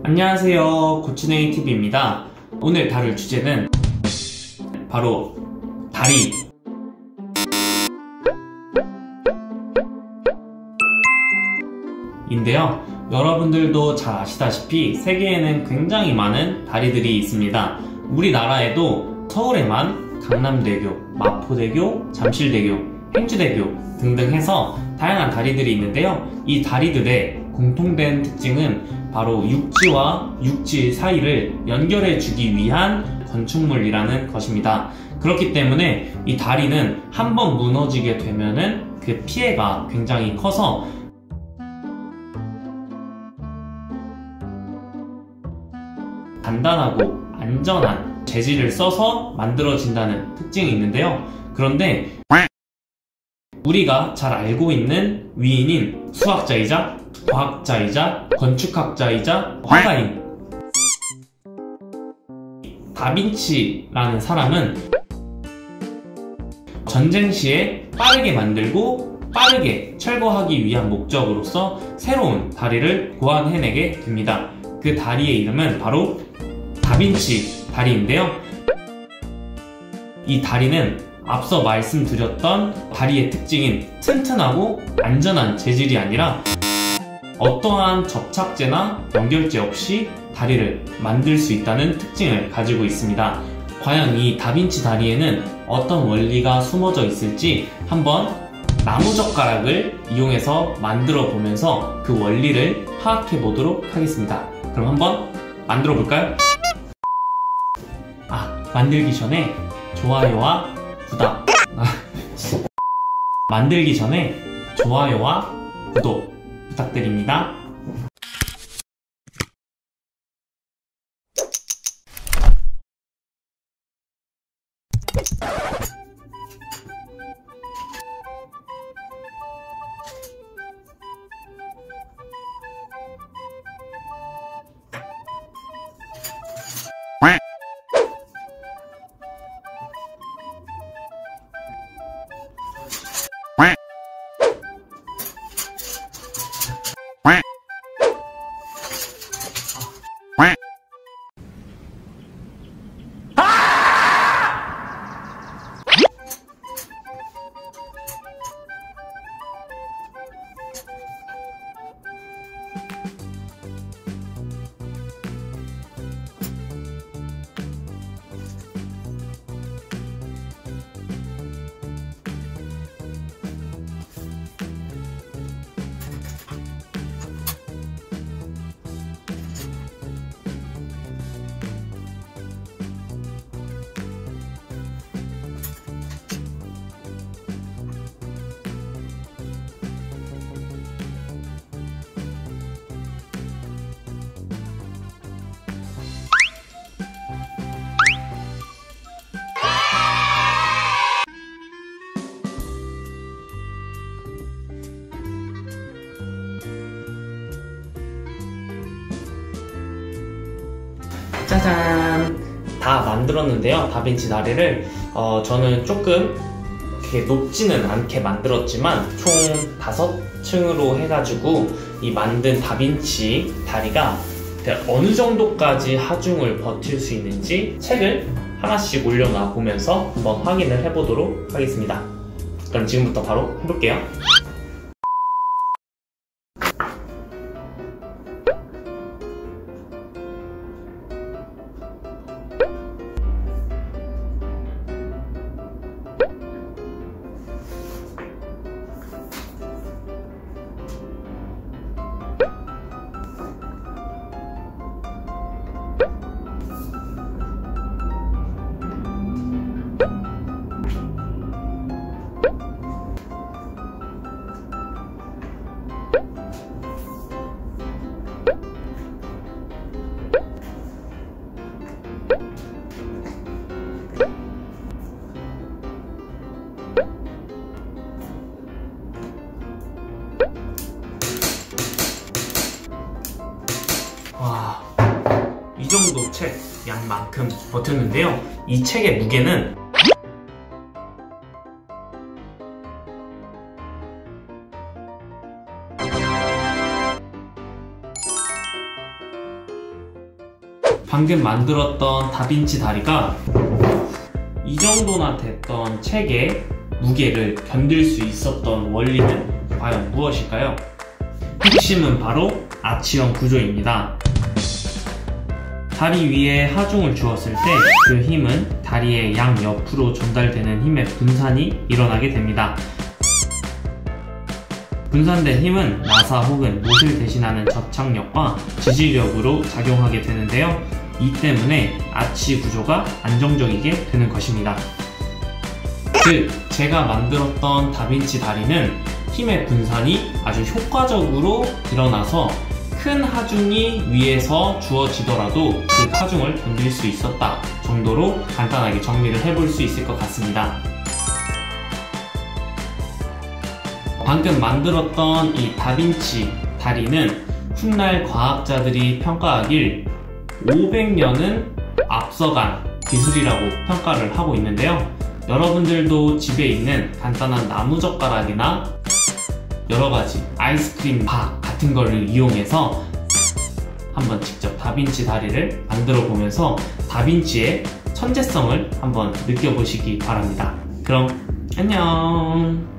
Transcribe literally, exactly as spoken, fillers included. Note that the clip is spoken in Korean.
안녕하세요, 고치네이 티비입니다. 오늘 다룰 주제는 바로 다리. 인데요, 여러분들도 잘 아시다시피 세계에는 굉장히 많은 다리들이 있습니다. 우리나라에도 서울에만 강남대교, 마포대교, 잠실대교, 행주대교 등등 해서 다양한 다리들이 있는데요, 이 다리들의 공통된 특징은 바로 육지와 육지 사이를 연결해 주기 위한 건축물이라는 것입니다. 그렇기 때문에 이 다리는 한번 무너지게 되면은 그 피해가 굉장히 커서 단단하고 안전한 재질을 써서 만들어진다는 특징이 있는데요. 그런데 우리가 잘 알고 있는 위인인 수학자이자 과학자이자 건축학자이자 화가인 다빈치라는 사람은 전쟁 시에 빠르게 만들고 빠르게 철거하기 위한 목적으로서 새로운 다리를 고안해내게 됩니다. 그 다리의 이름은 바로 다빈치 다리인데요, 이 다리는 앞서 말씀드렸던 다리의 특징인 튼튼하고 안전한 재질이 아니라 어떠한 접착제나 연결제 없이 다리를 만들 수 있다는 특징을 가지고 있습니다. 과연 이 다빈치 다리에는 어떤 원리가 숨어져 있을지 한번 나무젓가락을 이용해서 만들어 보면서 그 원리를 파악해 보도록 하겠습니다. 그럼 한번 만들어 볼까요? 아, 만들기 전에 좋아요와 구독 아, 만들기 전에 좋아요와 구독 부탁드립니다. 짜잔! 다 만들었는데요, 다빈치 다리를. 어, 저는 조금 이렇게 높지는 않게 만들었지만 총 다섯 층으로 해가지고 이 만든 다빈치 다리가 어느 정도까지 하중을 버틸 수 있는지 책을 하나씩 올려놔 보면서 한번 확인을 해보도록 하겠습니다. 그럼 지금부터 바로 해볼게요. 와, 이 정도 책 양만큼 버텼는데요, 이 책의 무게는 방금 만들었던 다빈치 다리가 이 정도나 됐던 책의 무게를 견딜 수 있었던 원리는 과연 무엇일까요? 핵심은 바로 아치형 구조입니다. 다리 위에 하중을 주었을 때 그 힘은 다리의 양옆으로 전달되는 힘의 분산이 일어나게 됩니다. 분산된 힘은 나사 혹은 못을 대신하는 접착력과 지지력으로 작용하게 되는데요. 이 때문에 아치 구조가 안정적이게 되는 것입니다. 즉, 제가 만들었던 다빈치 다리는 힘의 분산이 아주 효과적으로 일어나서 큰 하중이 위에서 주어지더라도 그 하중을 견딜 수 있었다 정도로 간단하게 정리를 해볼 수 있을 것 같습니다. 방금 만들었던 이 다빈치 다리는 훗날 과학자들이 평가하길 오백 년은 앞서간 기술이라고 평가를 하고 있는데요. 여러분들도 집에 있는 간단한 나무젓가락이나 여러가지 아이스크림 바 같은 걸 이용해서 한번 직접 다빈치 다리를 만들어 보면서 다빈치의 천재성을 한번 느껴보시기 바랍니다. 그럼 안녕.